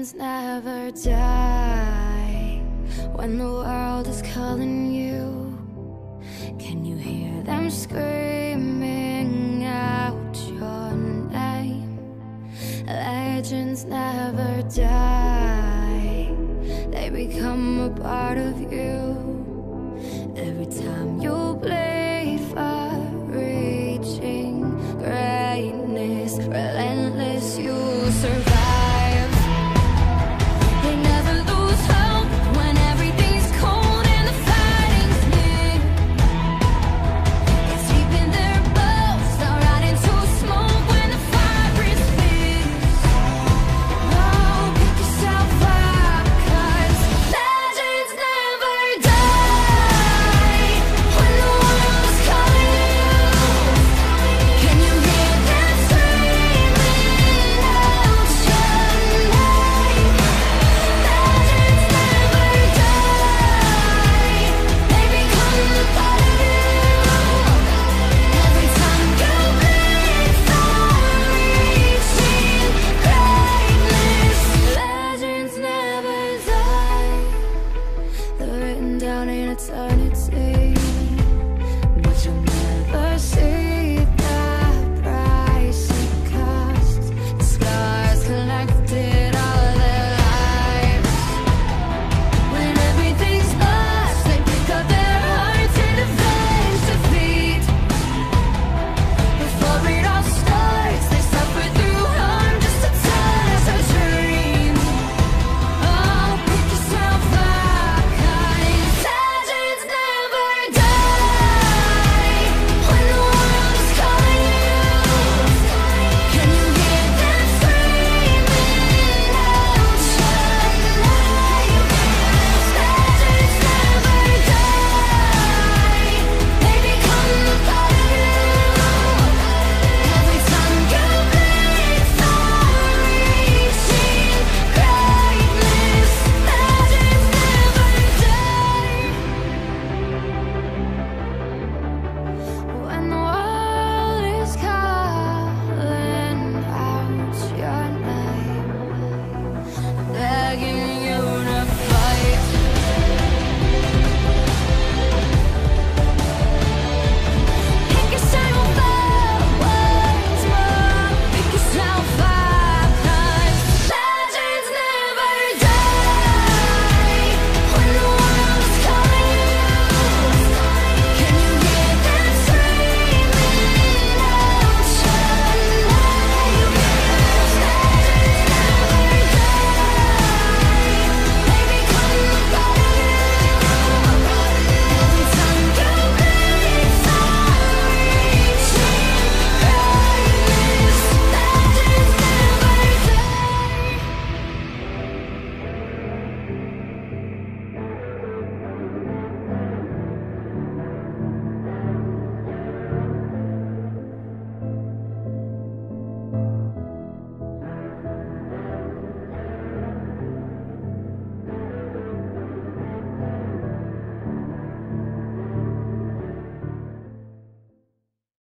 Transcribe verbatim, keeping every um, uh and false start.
Legends never die. When the world is calling you, can you hear them screaming out your name? Legends never die. They become a part of you. Every time you bleed for reaching greatness, relentless, you survive. They never lose hope when everything's cold and the fighting's near. It's deep in their bones, they'll rot into smoke when the fire is fierce. Oh, pick yourself up, 'cause legends never die. When the world is calling you, can you hear them screaming out your name? Legends never die. They become a part of you. Every time you bleed for reaching greatness, legends never die. They're written down in eternity.